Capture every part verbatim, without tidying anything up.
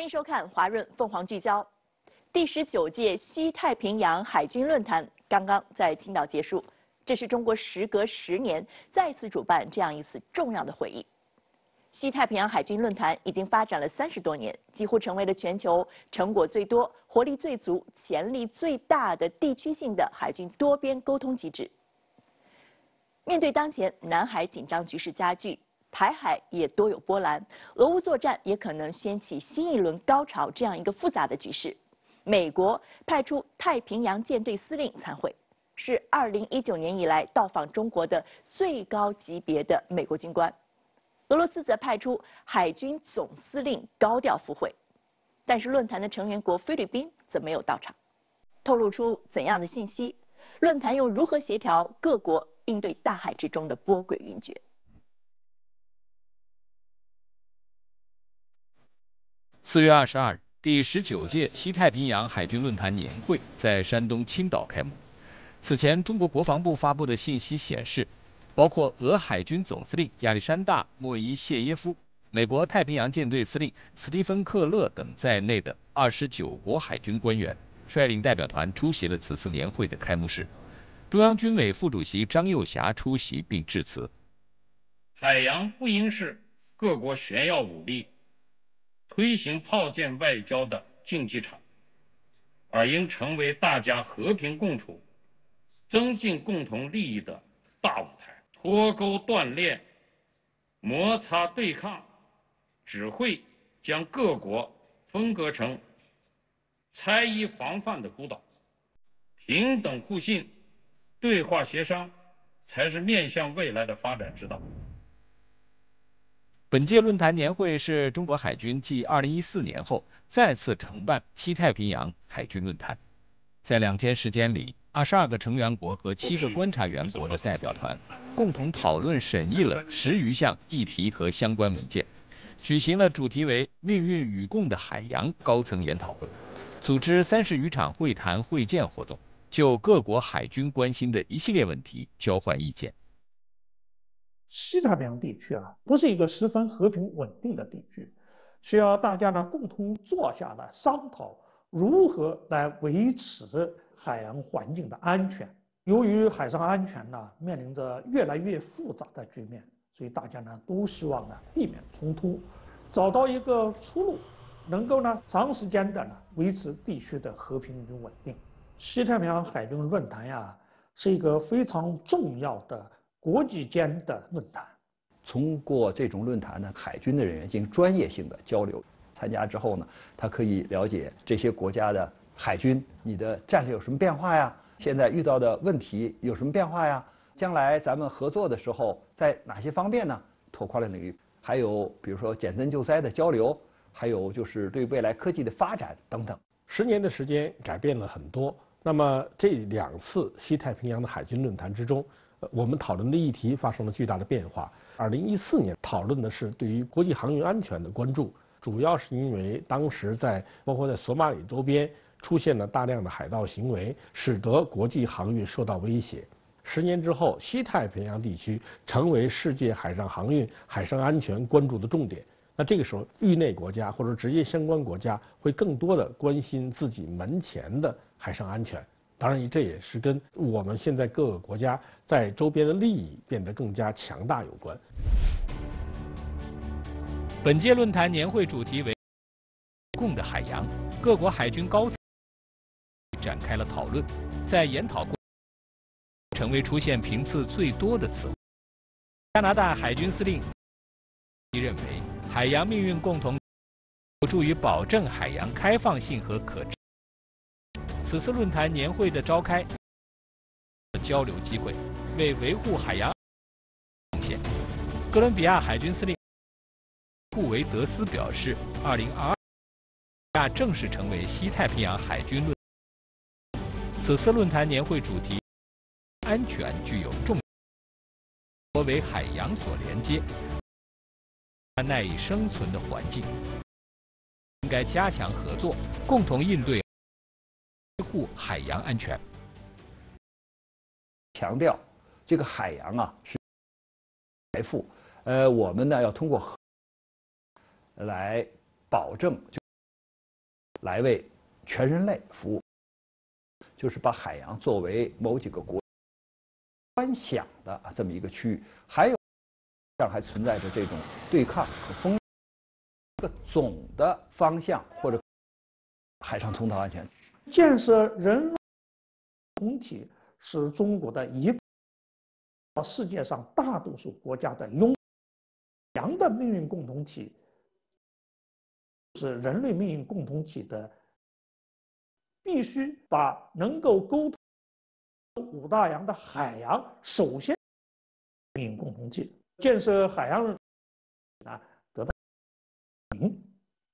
欢迎收看华润凤凰聚焦。第十九届西太平洋海军论坛刚刚在青岛结束，这是中国时隔十年再次主办这样一次重要的会议。西太平洋海军论坛已经发展了三十多年，几乎成为了全球成果最多、活力最足、潜力最大的地区性的海军多边沟通机制。面对当前南海紧张局势加剧，台海也多有波澜，俄乌作战也可能掀起新一轮高潮，这样一个复杂的局势，美国派出太平洋舰队司令参会，是二零一九年以来到访中国的最高级别的美国军官。俄罗斯则派出海军总司令高调赴会，但是论坛的成员国菲律宾则没有到场，透露出怎样的信息？论坛又如何协调各国应对大海之中的波诡云谲？ 四月二十二日，第十九届西太平洋海军论坛年会在山东青岛开幕。此前，中国国防部发布的信息显示，包括俄海军总司令亚历山大·莫伊谢耶夫、美国太平洋舰队司令斯蒂芬·克勒等在内的二十九国海军官员率领代表团出席了此次年会的开幕式。中央军委副主席张又侠出席并致辞。 海洋不应是各国炫耀武力、推行炮舰外交的竞技场，而应成为大家和平共处、增进共同利益的大舞台。脱钩锻炼、摩擦对抗，只会将各国分割成猜疑防范的孤岛。平等互信、对话协商，才是面向未来的发展之道。 本届论坛年会是中国海军继二零一四年后再次承办西太平洋海军论坛。在两天时间里，二十二个成员国和七个观察员国的代表团共同讨论审议了十余项议题和相关文件，举行了主题为“命运与共”的海洋高层研讨会，组织三十余场会谈会见活动，就各国海军关心的一系列问题交换意见。 西太平洋地区啊，不是一个十分和平稳定的地区，需要大家呢共同坐下来商讨如何来维持海洋环境的安全。由于海上安全呢面临着越来越复杂的局面，所以大家呢都希望呢避免冲突，找到一个出路，能够呢长时间的呢维持地区的和平与稳定。西太平洋海军论坛呀，是一个非常重要的国际间的论坛。 通过这种论坛呢，海军的人员进行专业性的交流。参加之后呢，他可以了解这些国家的海军，你的战略有什么变化呀？现在遇到的问题有什么变化呀？将来咱们合作的时候，在哪些方面呢？拓宽了领域，还有比如说减震救灾的交流，还有就是对未来科技的发展等等。 十年的时间改变了很多。那么这两次西太平洋的海军论坛之中，我们讨论的议题发生了巨大的变化。二零一四年讨论的是对于国际航运安全的关注，主要是因为当时在包括在索马里周边出现了大量的海盗行为，使得国际航运受到威胁。十年之后，西太平洋地区成为世界海上航运、海上安全关注的重点。那这个时候，域内国家或者直接相关国家会更多的关心自己门前的海上安全。当然，这也是跟我们现在各个国家在周边的利益变得更加强大有关。 本届论坛年会主题为“共的海洋”，各国海军高层展开了讨论。在研讨过成为出现频次最多的词汇。加拿大海军司令认为，海洋命运共同有助于保证海洋开放性和可持续。此次论坛年会的召开，交流机会，为维护海洋贡献。哥伦比亚海军司令布维德斯表示，二零二二亚正式成为西太平洋海军论。此次论坛年会主题“安全具有重要，为海洋所连接，赖以生存的环境，应该加强合作，共同应对。”维护海洋安全， 强调这个海洋啊是财富，呃，我们呢要通过来保证。 来为全人类服务，就是把海洋作为某几个国家专享的这么一个区域，还有上还存在着这种对抗和风险一个总的方向或者海上通道安全。 建设人类共同体是中国的一个世界上大多数国家的拥洋的命运共同体，是人类命运共同体的，必须把能够沟通五大洋的海洋首先命运共同体，建设海洋啊得到嗯。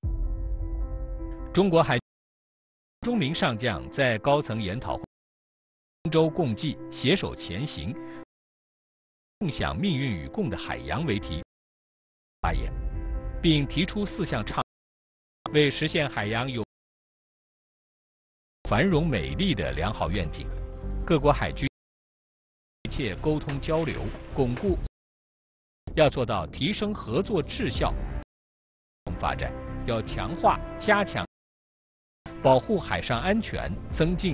中国海钟鸣上将在高层研讨会同舟共济、携手前行、共享命运与共的海洋为题发言，并提出四项倡议，为实现海洋有繁荣美丽的良好愿景，各国海军密切沟通交流，巩固，要做到提升合作质效发展，要强化加强保护海上安全，增进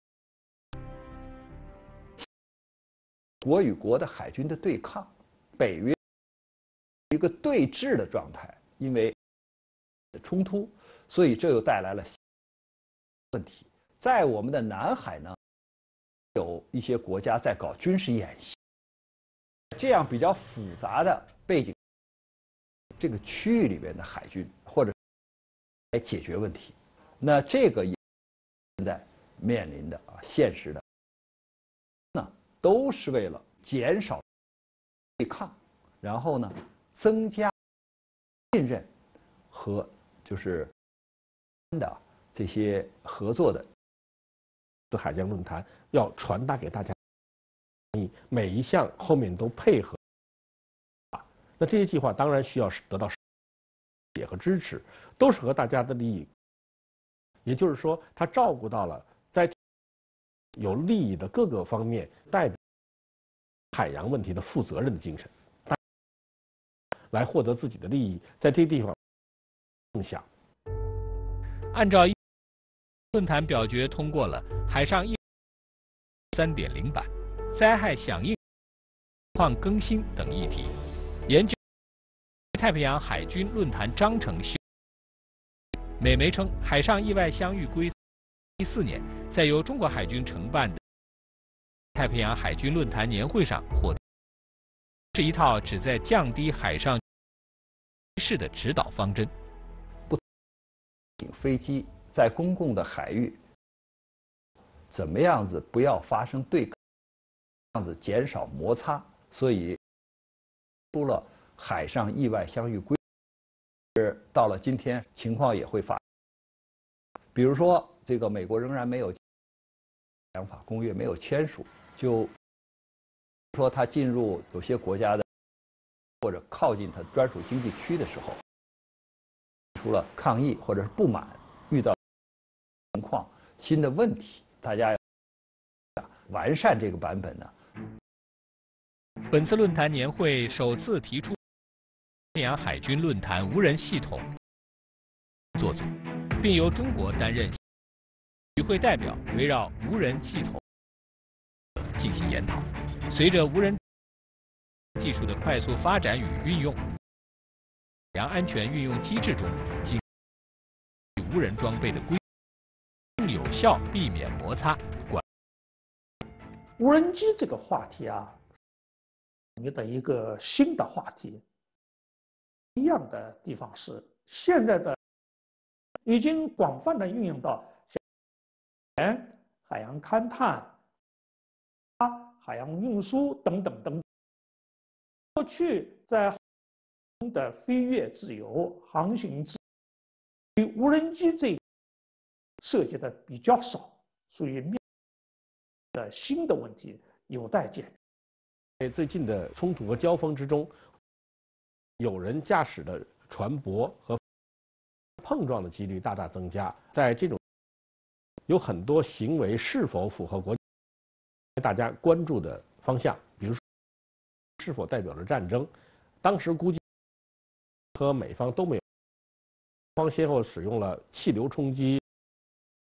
国与国的海军的对抗，北约一个对峙的状态，因为冲突，所以这又带来了问题。在我们的南海呢，有一些国家在搞军事演习，这样比较复杂的背景，这个区域里边的海军或者来解决问题，那这个也现在面临的啊现实的，那都是为了减少对抗，然后呢增加信任和就是的这些合作的。 海疆论坛要传达给大家，每一项后面都配合。那这些计划当然需要得到也和支持，都是和大家的利益。也就是说，它照顾到了在有利益的各个方面，代表海洋问题的负责任的精神，来获得自己的利益，在这些地方共享。 按照论坛表决通过了海上议 三点零 版、灾害响应、情况更新等议题，研究太平洋海军论坛章程修。美媒称，海上意外相遇规则一四年在由中国海军承办的太平洋海军论坛年会上获得，是一套旨在降低海上事的指导方针。 不，飞机在公共的海域，怎么样子不要发生对抗，这样子减少摩擦，所以出了海上意外相遇规则。是到了今天，情况也会发生，比如说这个美国仍然没有海洋法公约没有签署，就说它进入有些国家的或者靠近它专属经济区的时候，出了抗议或者是不满，遇到情况新的问题，大家要完善这个版本呢。 本次论坛年会首次提出太平洋海军论坛无人系统作组，并由中国担任与会代表，围绕无人系统进行研讨。随着无人技术的快速发展与运用，海洋安全运用机制中进无人装备的规更有效避免摩擦。管无人机这个话题啊，你的一个新的话题。一样的地方是，现在的已经广泛的运用到海洋勘探、海洋运输等等等。过去在的飞越自由、航行自由，无人机这涉及的比较少，所以面的新的问题有待解决。 在最近的冲突和交锋之中，有人驾驶的船舶和碰撞的几率大大增加。在这种有很多行为是否符合国际大家关注的方向，比如说是否代表着战争。当时估计和美方都没有，方先后使用了气流冲击、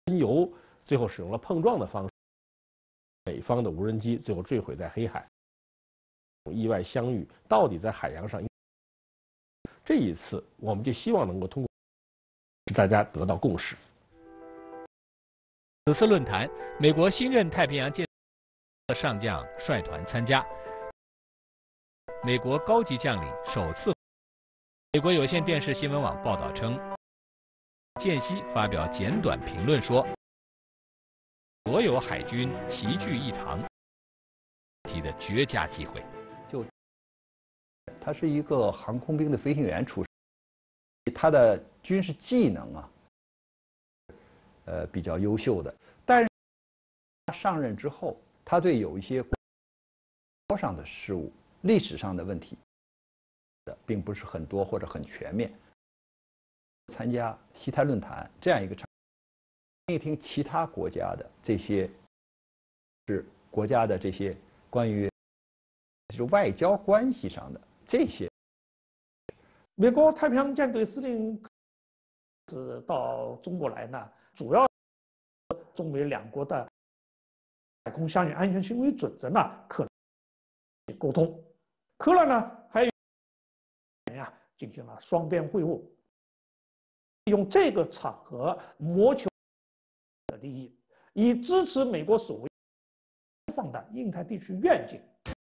喷油，最后使用了碰撞的方式，美方的无人机最后坠毁在黑海。意外相遇，到底在海洋上？这一次，我们就希望能够通过大家得到共识。 此次论坛，美国新任太平洋舰上将率团参加，美国高级将领首次。美国有线电视新闻网报道称，舰西发表简短评论说，所有海军齐聚一堂，提的绝佳机会。 就他是一个航空兵的飞行员出身，他的军事技能啊，呃比较优秀的，但是他上任之后，他对有一些国上的事务、历史上的问题的并不是很多或者很全面。参加西太论坛这样一个场，听一听其他国家的这些是国家的这些关于就是外交关系上的这些。 美国太平洋舰队司令是到中国来呢，主要中美两国的海空相应安全行为准则呢可能沟通。科勒呢还有呀进行了双边会晤，用这个场合谋求的利益，以支持美国所谓放的印太地区愿景。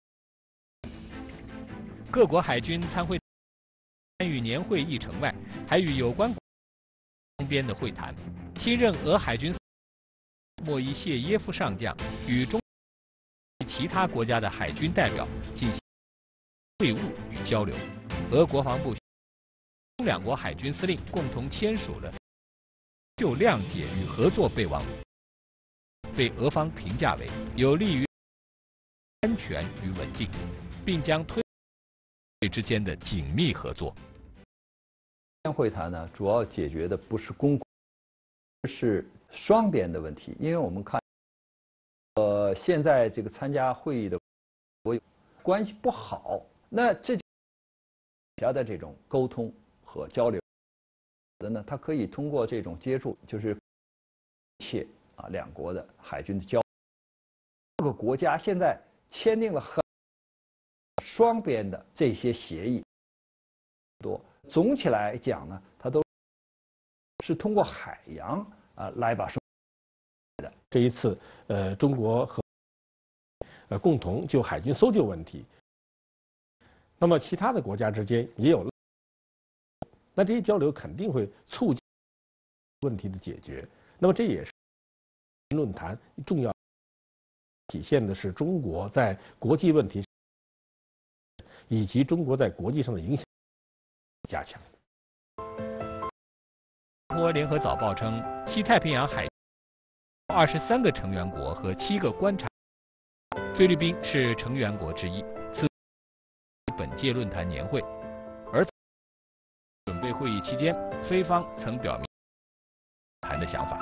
各国海军参会参与年会议程外，还与有关双边的会谈。新任俄海军莫伊谢耶夫上将与中其他国家的海军代表进行会晤与交流。俄国防部中两国海军司令共同签署了就谅解与合作备忘录，被俄方评价为有利于安全与稳定，并将推之间的紧密合作。 会谈呢，主要解决的不是公国，是双边的问题。因为我们看，呃，现在这个参加会议的国关系不好，那这家的这种沟通和交流的呢，它可以通过这种接触，就是切啊两国的海军的交流。各个国家现在签订了很双边的这些协议多，总体来讲呢，它都是通过海洋啊来把生的。 这一次，呃，中国和呃共同就海军搜救问题，那么其他的国家之间也有，那这些交流肯定会促进问题的解决。那么这也是论坛重要体现的是中国在国际问题以及中国在国际上的影响加强。 新加坡联合早报称，西太平洋海二十三个成员国和七个观察，菲律宾是成员国之一。此本届论坛年会，而准备会议期间，菲方曾表明谈的想法。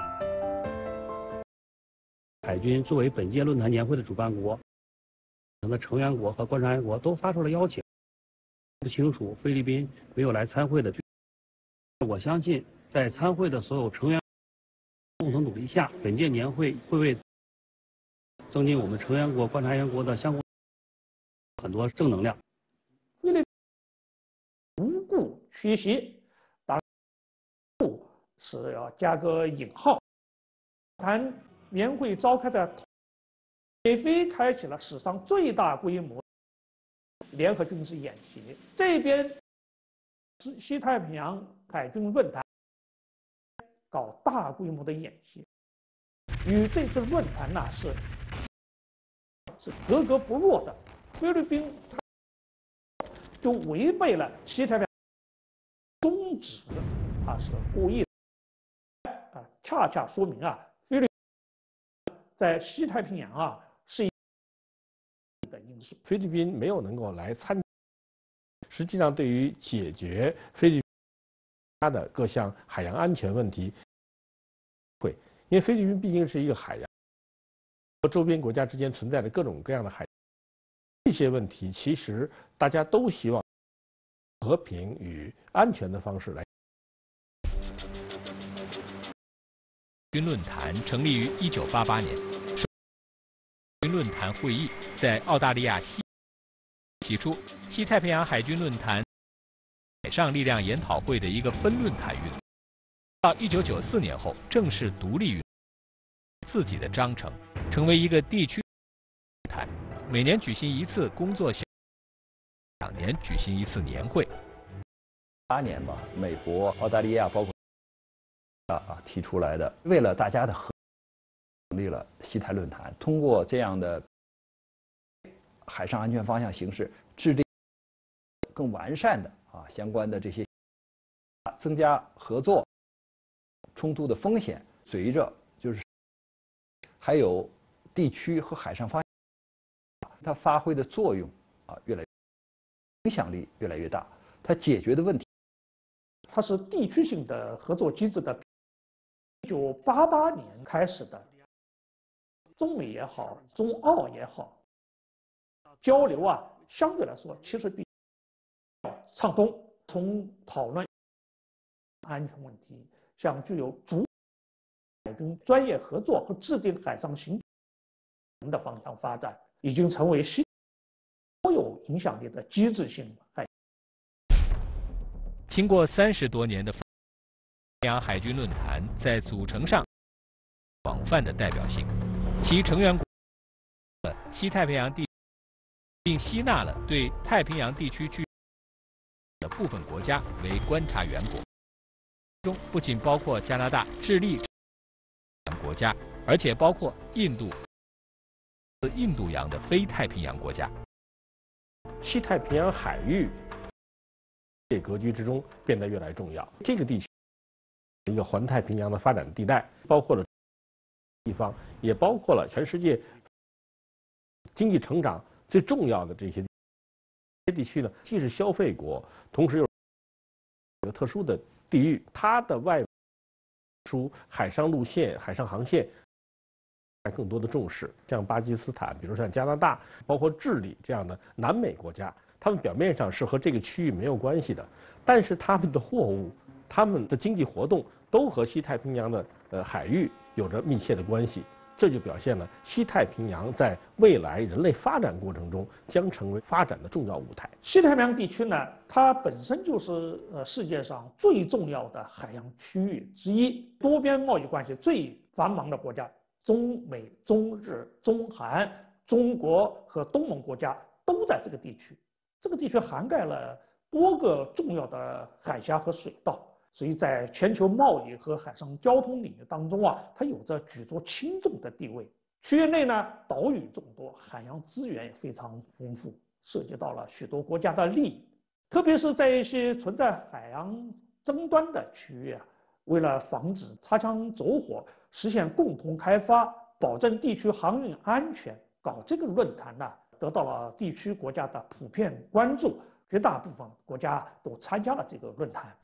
海军作为本届论坛年会的主办国，的成员国和观察员国都发出了邀请。不清楚菲律宾没有来参会的，我相信在参会的所有成员共同努力下，本届年会会为增进我们成员国、观察员国的相互很多正能量。 菲律宾无故缺席，当然故是要加个引号。谈年会召开在北非开启了史上最大规模联合军事演习，这边是西太平洋海军论坛搞大规模的演习，与这次论坛呢是是格格不入的。菲律宾就违背了西太平洋宗旨，啊是故意的，啊恰恰说明啊菲律宾在西太平洋啊是一个因素。 菲律宾没有能够来参加，实际上对于解决菲律宾的各项海洋安全问题，会因为菲律宾毕竟是一个海洋，和周边国家之间存在着各种各样的海这些问题，其实大家都希望和平与安全的方式来。 军论坛成立于一九八八年，首军论坛会议在澳大利亚西起初，西太平洋海军论坛海上力量研讨会的一个分论坛运作。到一九九四年后，正式独立于自己的章程，成为一个地区论坛，每年举行一次工作小，两年举行一次年会。 八年吧，美国、澳大利亚包括啊啊提出来的，为了大家的和成立了西太论坛，通过这样的海上安全方向形势，制定更完善的啊相关的这些，增加合作，冲突的风险随着就是还有地区和海上方向，它发挥的作用啊越来越影响力越来越大，它解决的问题。 它是地区性的合作机制的，一九八八年开始的，中美也好，中澳也好，交流啊，相对来说其实比较畅通。从讨论安全问题，向具有主海军专业合作和制定海上行动的方向发展，已经成为西多有影响力的机制性海。 经过三十多年的太平洋海军论坛，在组成上广泛的代表性，其成员国西太平洋地区，并吸纳了对太平洋地区具的部分国家为观察员国，中不仅包括加拿大、智利等国家，而且包括印度、印度洋的非太平洋国家。 西太平洋海域这格局之中变得越来越重要。这个地区一个环太平洋的发展地带，包括了地方，也包括了全世界经济成长最重要的这些这些地区呢，既是消费国，同时又有特殊的地域，它的外输海上路线、海上航线更多的重视。像巴基斯坦，比如像加拿大，包括智利这样的南美国家，他们表面上是和这个区域没有关系的，但是他们的货物、他们的经济活动都和西太平洋的呃海域有着密切的关系。这就表现了西太平洋在未来人类发展过程中将成为发展的重要舞台。 西太平洋地区呢，它本身就是呃世界上最重要的海洋区域之一，多边贸易关系最繁忙的国家，中美、中日、中韩、中国和东盟国家都在这个地区。这个地区涵盖了多个重要的海峡和水道。所以在全球贸易和海上交通领域当中啊，它有着举足轻重的地位。区域内呢，岛屿众多，海洋资源也非常丰富，涉及到了许多国家的利益。特别是在一些存在海洋争端的区域啊，为了防止擦枪走火，实现共同开发，保证地区航运安全，搞这个论坛呢，得到了地区国家的普遍关注，绝大部分国家都参加了这个论坛。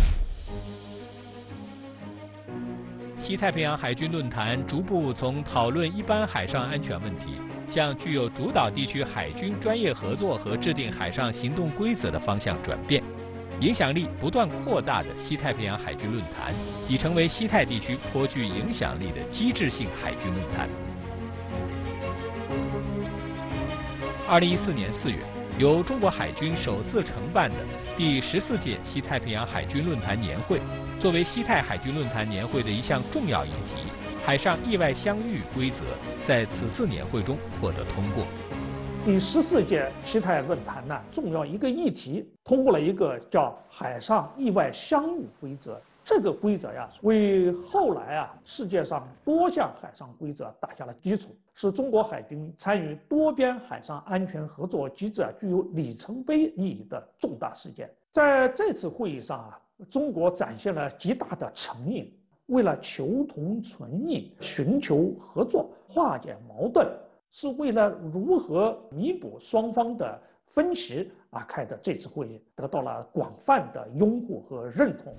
西太平洋海军论坛逐步从讨论一般海上安全问题，向具有主导地区海军专业合作和制定海上行动规则的方向转变。影响力不断扩大的西太平洋海军论坛，已成为西太地区颇具影响力的机制性海军论坛。二零一四年四月，由中国海军首次承办的第十四届西太平洋海军论坛年会，作为西太海军论坛年会的一项重要议题，海上意外相遇规则在此次年会中获得通过。 第十四届西太论坛呢，重要一个议题通过了一个叫海上意外相遇规则。这个规则呀，为后来啊世界上多项海上规则打下了基础，是中国海军参与多边海上安全合作机制啊具有里程碑意义的重大事件。在这次会议上啊，中国展现了极大的诚意，为了求同存异、寻求合作、化解矛盾，是为了如何弥补双方的分歧而开的这次会议，得到了广泛的拥护和认同。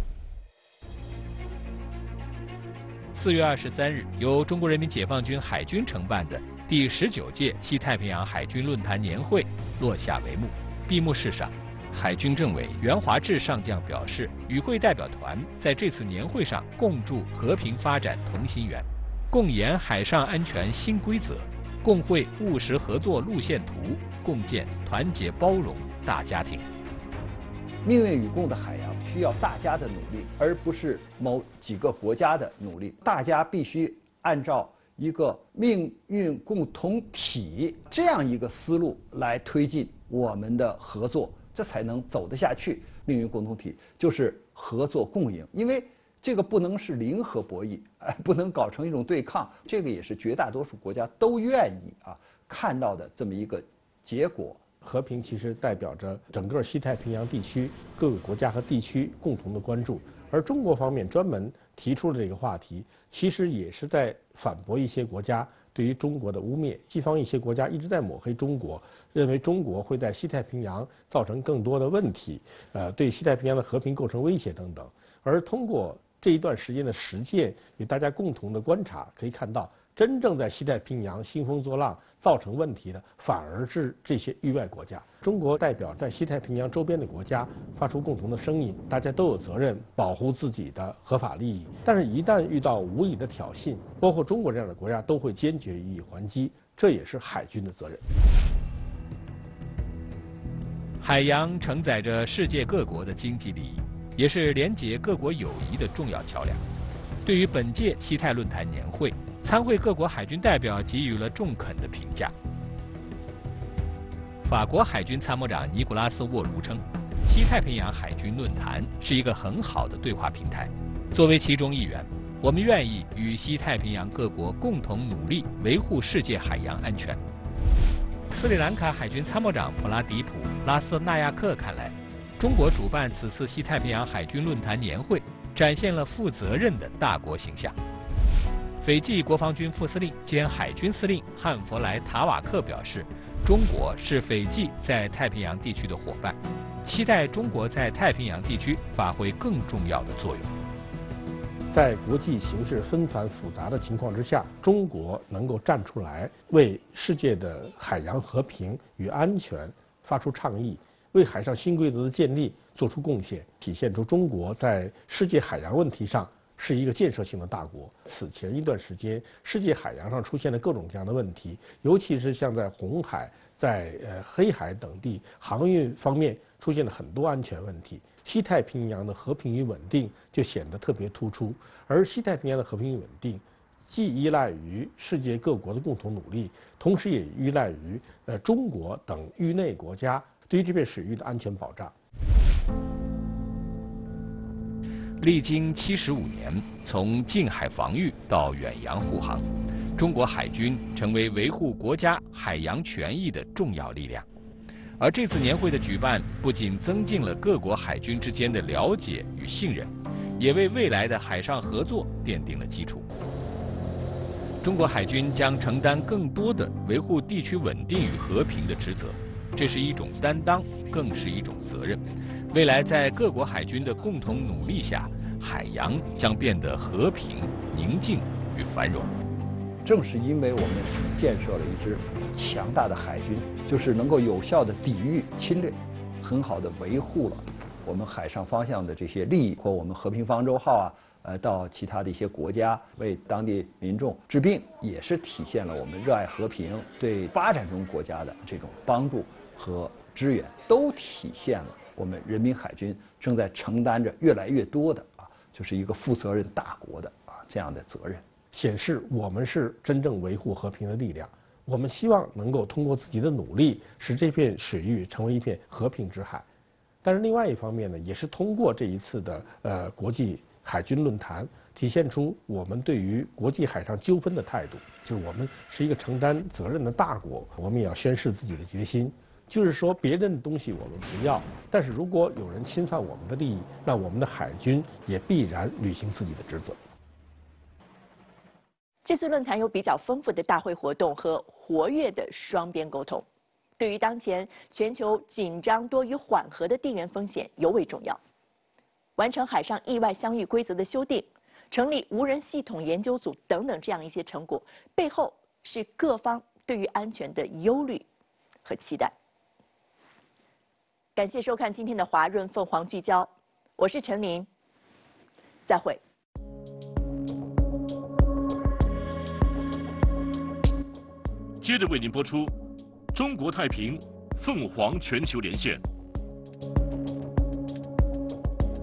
四月二十三日，由中国人民解放军海军承办的第十九届西太平洋海军论坛年会落下帷幕。闭幕式上， 海军政委袁华志上将表示，与会代表团在这次年会上共筑和平发展同心圆，共研海上安全新规则，共绘务实合作路线图，共建团结包容大家庭。 命运与共的海洋需要大家的努力，而不是某几个国家的努力。大家必须按照一个命运共同体这样一个思路来推进我们的合作，这才能走得下去。命运共同体就是合作共赢，因为这个不能是零和博弈，哎，不能搞成一种对抗。这个也是绝大多数国家都愿意啊看到的这么一个结果。 和平其实代表着整个西太平洋地区各个国家和地区共同的关注，而中国方面专门提出了这个话题，其实也是在反驳一些国家对于中国的污蔑。西方一些国家一直在抹黑中国，认为中国会在西太平洋造成更多的问题，呃，对西太平洋的和平构成威胁等等。而通过这一段时间的实践与大家共同的观察，可以看到，真正在西太平洋兴风作浪造成问题的，反而是这些域外国家。中国代表在西太平洋周边的国家发出共同的声音，大家都有责任保护自己的合法利益。但是，一旦遇到无理的挑衅，包括中国这样的国家都会坚决予以还击，这也是海军的责任。 海洋承载着世界各国的经济利益，也是连结各国友谊的重要桥梁。对于本届西太论坛年会，参会各国海军代表给予了中肯的评价。法国海军参谋长尼古拉斯·沃卢称，西太平洋海军论坛是一个很好的对话平台。作为其中一员，我们愿意与西太平洋各国共同努力维护世界海洋安全。斯里兰卡海军参谋长普拉迪普·拉斯纳亚克看来，中国主办此次西太平洋海军论坛年会，展现了负责任的大国形象。斐济国防军副司令兼海军司令汉弗莱·塔瓦克表示，中国是斐济在太平洋地区的伙伴，期待中国在太平洋地区发挥更重要的作用。 在国际形势纷繁复杂的情况之下，中国能够站出来为世界的海洋和平与安全发出倡议，为海上新规则的建立做出贡献，体现出中国在世界海洋问题上是一个建设性的大国。此前一段时间，世界海洋上出现了各种各样的问题，尤其是像在红海、在呃黑海等地航运方面出现了很多安全问题。西太平洋的和平与稳定就显得特别突出，而西太平洋的和平与稳定，既依赖于世界各国的共同努力，同时也依赖于呃中国等域内国家对于这片水域的安全保障。 历经七十五年，从近海防御到远洋护航，中国海军成为维护国家海洋权益的重要力量。而这次年会的举办，不仅增进了各国海军之间的了解与信任，也为未来的海上合作奠定了基础。中国海军将承担更多的维护地区稳定与和平的职责，这是一种担当，更是一种责任。未来在各国海军的共同努力下，海洋将变得和平、宁静与繁荣。 正是因为我们建设了一支强大的海军，就是能够有效地抵御侵略，很好地维护了我们海上方向的这些利益，或我们和平方舟号啊，呃，到其他的一些国家为当地民众治病，也是体现了我们热爱和平、对发展中国家的这种帮助和支援，都体现了我们人民海军正在承担着越来越多的啊，就是一个负责任大国的啊这样的责任。 显示我们是真正维护和平的力量。我们希望能够通过自己的努力，使这片水域成为一片和平之海。但是另外一方面呢，也是通过这一次的呃国际海军论坛，体现出我们对于国际海上纠纷的态度，就是我们是一个承担责任的大国，我们也要宣示自己的决心。就是说，别人的东西我们不要，但是如果有人侵犯我们的利益，那我们的海军也必然履行自己的职责。 这次论坛有比较丰富的大会活动和活跃的双边沟通，对于当前全球紧张多于缓和的地缘风险尤为重要。完成海上意外相遇规则的修订，成立无人系统研究组等等这样一些成果，背后是各方对于安全的忧虑和期待。 感谢收看今天的华润凤凰聚焦，我是陈琳，再会。 接着为您播出《中国太平凤凰全球连线》。